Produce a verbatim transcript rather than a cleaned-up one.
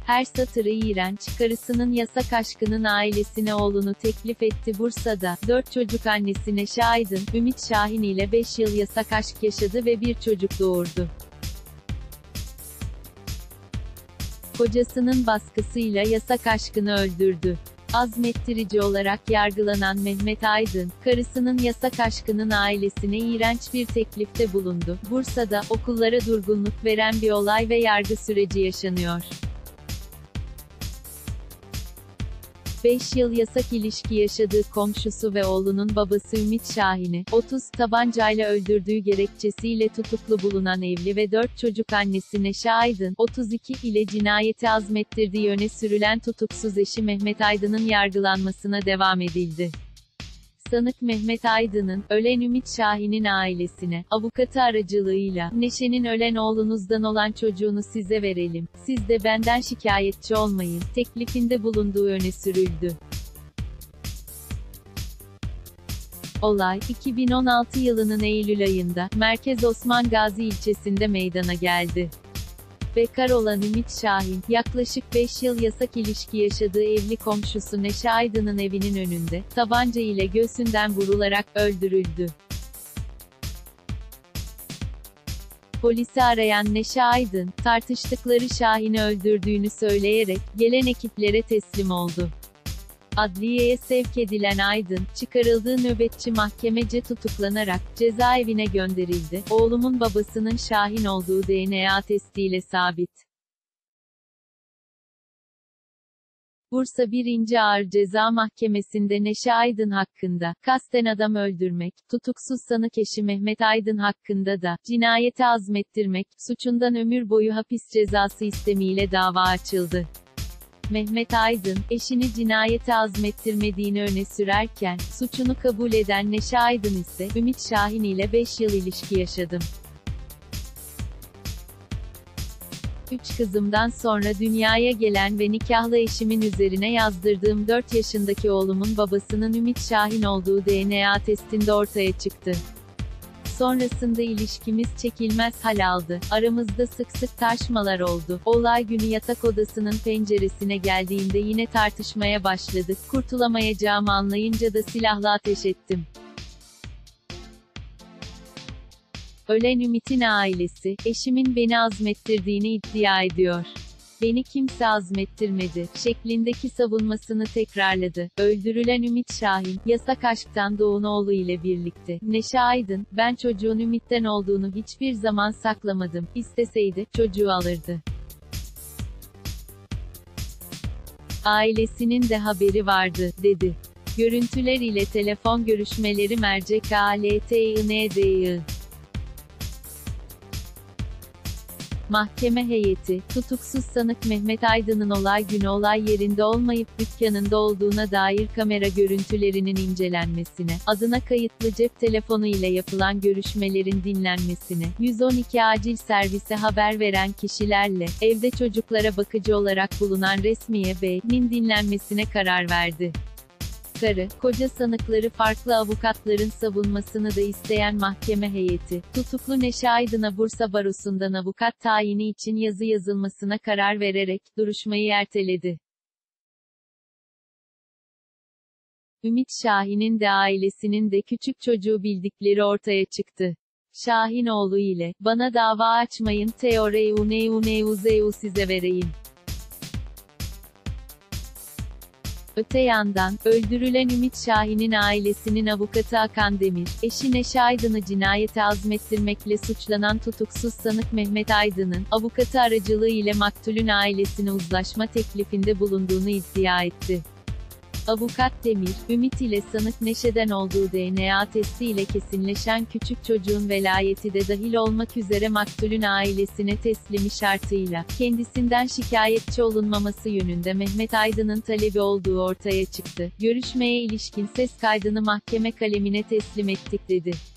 Her satırı iğrenç, karısının yasak aşkının ailesine oğlunu teklif etti. Bursa'da, dört çocuk annesi Neşe Aydın, Ümit Şahin ile beş yıl yasak aşk yaşadı ve bir çocuk doğurdu. Kocasının baskısıyla yasak aşkını öldürdü. Azmettirici olarak yargılanan Mehmet Aydın, karısının yasak aşkının ailesine iğrenç bir teklifte bulundu. Bursa'da, okullara durgunluk veren bir olay ve yargı süreci yaşanıyor. beş yıl yasak ilişki yaşadığı komşusu ve oğlunun babası Ümit Şahin'i, otuz tabancayla öldürdüğü gerekçesiyle tutuklu bulunan evli ve dört çocuk annesi Neşe Aydın, otuz iki ile cinayeti azmettirdiği öne sürülen tutuksuz eşi Mehmet Aydın'ın yargılanmasına devam edildi. Sanık Mehmet Aydın'ın, ölen Ümit Şahin'in ailesine, avukatı aracılığıyla, Neşe'nin ölen oğlunuzdan olan çocuğunu size verelim, siz de benden şikayetçi olmayın, teklifinde bulunduğu öne sürüldü. Olay, iki bin on altı yılının Eylül ayında, Merkez Osman Gazi ilçesinde meydana geldi. Bekar olan Ümit Şahin, yaklaşık beş yıl yasak ilişki yaşadığı evli komşusu Neşe Aydın'ın evinin önünde, tabanca ile göğsünden vurularak öldürüldü. Polisi arayan Neşe Aydın, tartıştıkları Şahin'i öldürdüğünü söyleyerek, gelen ekiplere teslim oldu. Adliyeye sevk edilen Aydın, çıkarıldığı nöbetçi mahkemece tutuklanarak, cezaevine gönderildi. Oğlumun babasının Şahin olduğu D N A testiyle sabit. Bursa birinci Ağır Ceza Mahkemesi'nde Neşe Aydın hakkında, kasten adam öldürmek, tutuksuz sanık eşi Mehmet Aydın hakkında da, cinayeti azmettirmek, suçundan ömür boyu hapis cezası istemiyle dava açıldı. Mehmet Aydın, eşini cinayete azmettirmediğini öne sürerken, suçunu kabul eden Neşe Aydın ise, Ümit Şahin ile beş yıl ilişki yaşadım. Üç kızımdan sonra dünyaya gelen ve nikahlı eşimin üzerine yazdırdığım dört yaşındaki oğlumun babasının Ümit Şahin olduğu D N A testinde ortaya çıktı. Sonrasında ilişkimiz çekilmez hal aldı. Aramızda sık sık tartışmalar oldu. Olay günü yatak odasının penceresine geldiğinde yine tartışmaya başladık. Kurtulamayacağımı anlayınca da silahla ateş ettim. Ölen Ümit'in ailesi, eşimin beni azmettirdiğini iddia ediyor. Beni kimse azmettirmedi, şeklindeki savunmasını tekrarladı. Öldürülen Ümit Şahin, yasak aşktan doğan oğlu ile birlikte. Neşe Aydın, ben çocuğun Ümit'ten olduğunu hiçbir zaman saklamadım, İsteseydi, çocuğu alırdı. Ailesinin de haberi vardı, dedi. Görüntüler ile telefon görüşmeleri mercek A L T I N D I. Mahkeme heyeti, tutuksuz sanık Mehmet Aydın'ın olay günü olay yerinde olmayıp dükkanında olduğuna dair kamera görüntülerinin incelenmesine, adına kayıtlı cep telefonu ile yapılan görüşmelerin dinlenmesine, yüz on iki acil servise haber veren kişilerle, evde çocuklara bakıcı olarak bulunan Resmiye Bey'nin dinlenmesine karar verdi. Karı, koca sanıkları farklı avukatların savunmasını da isteyen mahkeme heyeti, tutuklu Neşe Aydın'a Bursa Barosu'ndan avukat tayini için yazı yazılmasına karar vererek, duruşmayı erteledi. Ümit Şahin'in de ailesinin de küçük çocuğu bildikleri ortaya çıktı. Şahin oğlu ile, bana dava açmayın teoreu neu neu zeu size vereyim. Öte yandan, öldürülen Ümit Şahin'in ailesinin avukatı Hakan Demir, eşi Neşe Aydın'ı cinayete azmettirmekle suçlanan tutuksuz sanık Mehmet Aydın'ın, avukatı aracılığı ile maktulün ailesine uzlaşma teklifinde bulunduğunu iddia etti. Avukat Demir, Ümit ile sanık Neşe'den olduğu D N A testi ile kesinleşen küçük çocuğun velayeti de dahil olmak üzere maktulün ailesine teslimi şartıyla, kendisinden şikayetçi olunmaması yönünde Mehmet Aydın'ın talebi olduğu ortaya çıktı. Görüşmeye ilişkin ses kaydını mahkeme kalemine teslim ettik dedi.